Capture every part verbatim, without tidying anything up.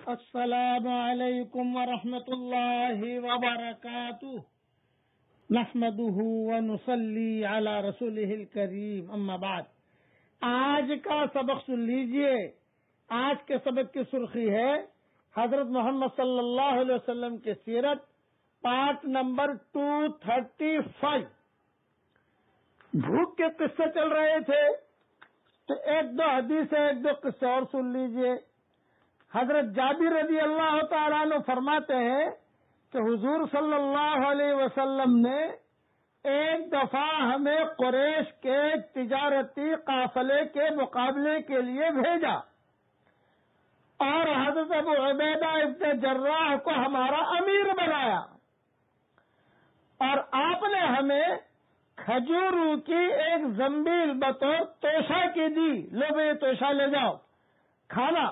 السلام علیکم ورحمۃ اللہ وبرکاتہ نحمده ونصلی علی رسولہ الکریم اما بعد. آج کا سبق سن لیجئے. آج کے سبق کی سرخی ہے حضرت محمد صلی اللہ علیہ وسلم کی سیرت، پارٹ نمبر دو سو پینتیس. بھوک کے قصے چل رہے تھے تو ایک دو حدیث ایک دو قصے اور سن لیجئے. حضرت جابر رضی اللہ تعالیٰ عنہ فرماتے ہیں کہ حضور صلی اللہ علیہ وسلم نے ایک دفعہ ہمیں قریش کے تجارتی قافلے کے مقابلے کے لیے بھیجا اور حضرت ابو عبیدہ ابن جراح کو ہمارا امیر بنایا، اور آپ نے ہمیں کھجوروں کی ایک زنبیل بطور توشہ کی دی. لو بھائی توشہ لے جاؤ کھانا.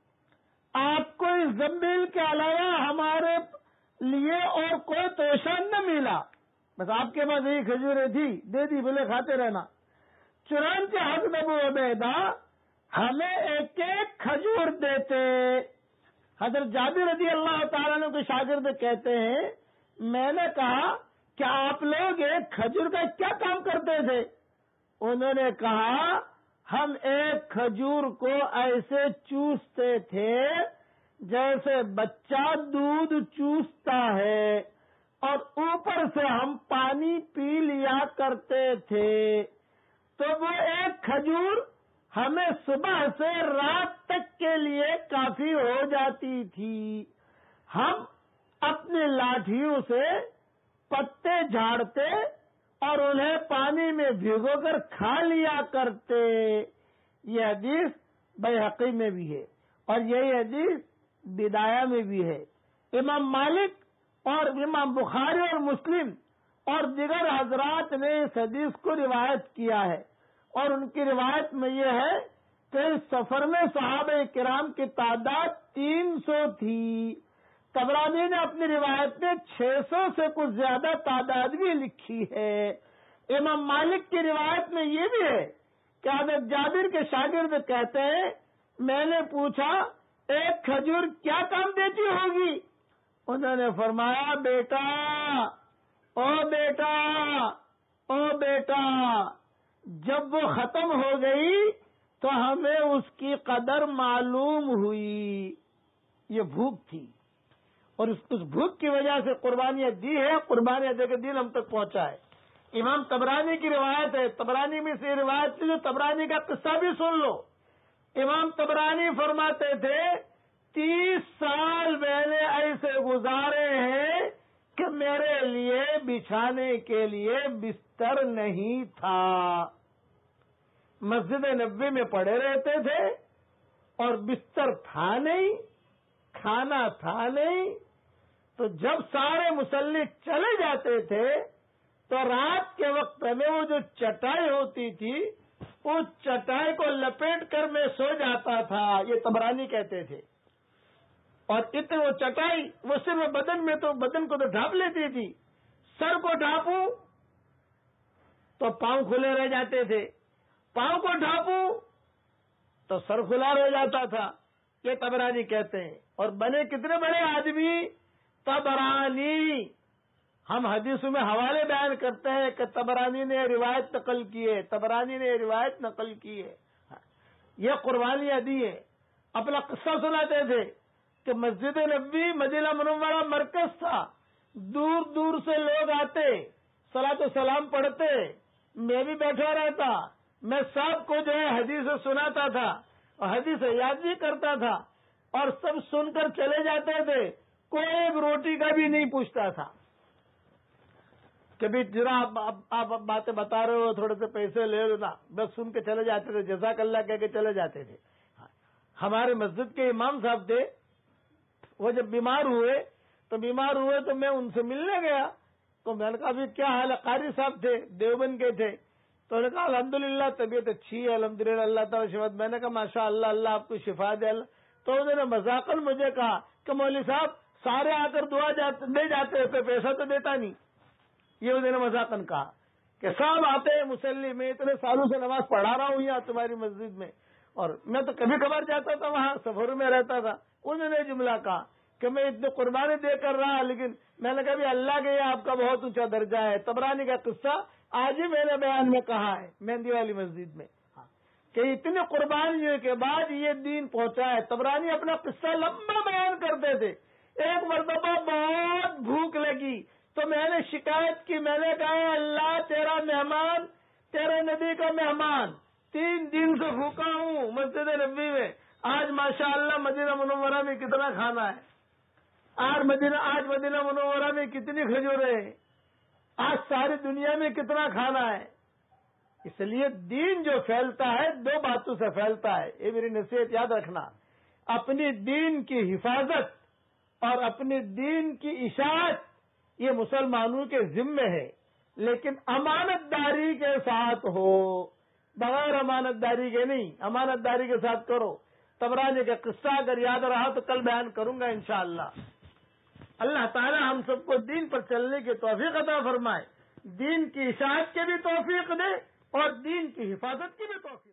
آپ کو اس زنبیل کے علاوہ ہمارے لیے اور کوئی توشہ نہ ملا، بس آپ کے پاس یہی کھجوریں تھی، دے دی، بولے کھاتے رہنا. چنانچہ حضرت ابو عبیدہ ہمیں ایک ایک کھجور دیتے. حضرت جابر رضی اللہ تعالیٰ عنہ کے شاگرد کہتے ہیں میں نے کہا کہ آپ لوگ ایک کھجور کا کیا کام کرتے تھے؟ انہوں نے کہا ہم ایک کھجور کو ایسے چوستے تھے جیسے بچہ دودھ چوستا ہے، اور اوپر سے ہم پانی پی لیا کرتے تھے. تو وہ ایک کھجور ہمیں صبح سے رات تک کے لیے کافی ہو جاتی تھی. ہم اپنی لاٹھیوں سے پتے جھاڑتے اور انہیں پانی میں بھگو کر کھا لیا کرتے. یہ حدیث بیہقی میں بھی ہے اور یہی حدیث بدایہ میں بھی ہے. امام مالک اور امام بخاری اور مسلم اور دیگر حضرات نے اس حدیث کو روایت کیا ہے، اور ان کی روایت میں یہ ہے کہ اس سفر میں صحابہ کرام کی تعداد تین سو تھی. طبرانی نے اپنی روایت میں چھ سو سے کچھ زیادہ تعداد بھی لکھی ہے. امام مالک کی روایت میں یہ بھی ہے کہ حضرت جابر کے شاگرد کہتے ہیں میں نے پوچھا ایک کھجور کیا کام دیتی ہوگی؟ انہوں نے فرمایا بیٹا او بیٹا او بیٹا جب وہ ختم ہو گئی تو ہمیں اس کی قدر معلوم ہوئی. یہ بھوک تھی اور اس اس بھوک کی وجہ سے قربانیاں دی ہے، قربانیاں دے کے دین ہم تک پہنچا ہے. امام طبرانی کی روایت ہے، طبرانی میں سے روایت جو طبرانی کا قصہ بھی سن لو. امام طبرانی فرماتے تھے تیس سال میں نے ایسے گزارے ہیں کہ میرے لیے بچھانے کے لیے بستر نہیں تھا. مسجد نبوی میں پڑے رہتے تھے اور بستر تھا نہیں، کھانا تھا نہیں. تو جب سارے مصلی چلے جاتے تھے تو رات کے وقت میں وہ جو چٹائی ہوتی تھی اس چٹائی کو لپیٹ کر میں سو جاتا تھا. یہ طبرانی کہتے تھے. اور اتنے وہ چٹائی وہ صرف بدن میں تو بدن کو تو ڈھانپ لیتی تھی، سر کو ڈھانپوں تو پاؤں کھلے رہ جاتے تھے، پاؤں کو ڈھانپوں تو سر کھلا رہ جاتا تھا. یہ طبرانی کہتے ہیں. اور بنے کتنے بڑے آدمی طبرانی. ہم حدیثوں میں حوالے بیان کرتے ہیں کہ طبرانی نے روایت نقل کی ہے، طبرانی نے روایت نقل کی ہے. یہ قربانی دی ہے. اپنا قصہ سناتے تھے کہ مسجد نبوی مدینہ منورہ مرکز تھا، دور دور سے لوگ آتے، صلاۃ و سلام پڑھتے، میں بھی بیٹھا رہتا، میں سب کو جو ہے حدیث سناتا تھا اور حدیث یاد بھی کرتا تھا، اور سب سن کر چلے جاتے تھے. کوئی ایک روٹی کا بھی نہیں پوچھتا تھا. کبھی ذرا آپ باتیں بتا رہے ہو تھوڑے سے پیسے لے لو نا، بس سن کے چلے جاتے تھے، جزاک اللہ کہہ کے چلے جاتے تھے. ہمارے مسجد کے امام صاحب تھے، وہ جب بیمار ہوئے تو بیمار ہوئے تو میں ان سے ملنے گیا. تو میں نے کہا ابھی کیا حال ہے؟ قاری صاحب تھے، دیوبند کے تھے. تو انہوں نے کہا الحمدللہ طبیعت اچھی ہے، الحمدللہ اللہ تعالیٰ شفا. میں نے کہا ماشاء اللہ اللہ آپ کو شفا دے. تو انہوں نے مذاقن مجھے کہا کہ مولوی صاحب سارے آ کر دعا دے جاتے ہیں، پیسہ تو دیتا نہیں. یہ انہوں نے مذاقن کہا کہ سب آتے ہیں مسلی میں، اتنے سالوں سے نماز پڑھا رہا ہوں یہاں تمہاری مسجد میں، اور میں تو کبھی کبھار جاتا تھا وہاں، سفر میں رہتا تھا، انہوں نے جملہ کہا کہ میں اتنی قربانی دے کر رہا، لیکن میں نے کہا بھی اللہ کے یہ آپ کا بہت اونچا درجہ ہے۔ طبرانی کا قصہ آج ہی میں نے بیان میں کہا ہے مہندی والی مسجد میں کہ اتنی قربانیوں کے بعد یہ دین پہنچا ہے۔ طبرانی اپنا قصہ لمبا بیان کرتے تھے۔ ایک مرتبہ بہت بھوک لگی تو میں نے شکایت کی، میں نے کہا اللہ تیرا مہمان، تیرے نبی کا مہمان، تین دن سے بھوکا ہوں مسجد نبی میں، آج ماشاءاللہ مدینہ منورہ میں کتنا کھانا ہے، آج مدینہ آج مدینہ منورہ میں کتنی کھجوریں ہیں، آج ساری دنیا میں کتنا کھانا ہے۔ اس لیے دین جو پھیلتا ہے دو باتوں سے پھیلتا ہے، یہ میری نصیحت یاد رکھنا، اپنی دین کی حفاظت اور اپنی دین کی اشاعت یہ مسلمانوں کے ذمے ہے، لیکن امانت داری کے ساتھ ہو، بغیر امانت داری کے نہیں، امانت داری کے ساتھ کرو۔ طبرانی کا قصہ اگر یاد رہا تو کل بیان کروں گا انشاءاللہ۔ اللہ تعالی ہم سب کو دین پر چلنے کی توفیق عطا فرمائے، دین کی اشاعت کے بھی توفیق دے اور دین کی حفاظت کی بھی توفیق